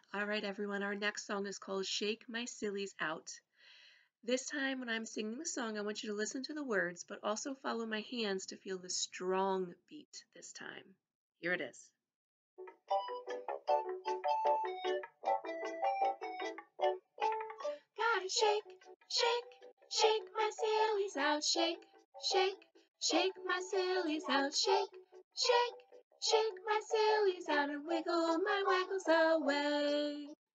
All right, everyone, our next song is called Shake My Sillies Out. This time, when I'm singing the song, I want you to listen to the words, but also follow my hands to feel the strong beat this time. Here it is. Gotta shake, shake, shake my sillies out. Shake, shake, shake my sillies out. Shake, shake, shake my sillies out and wiggle my waggles away.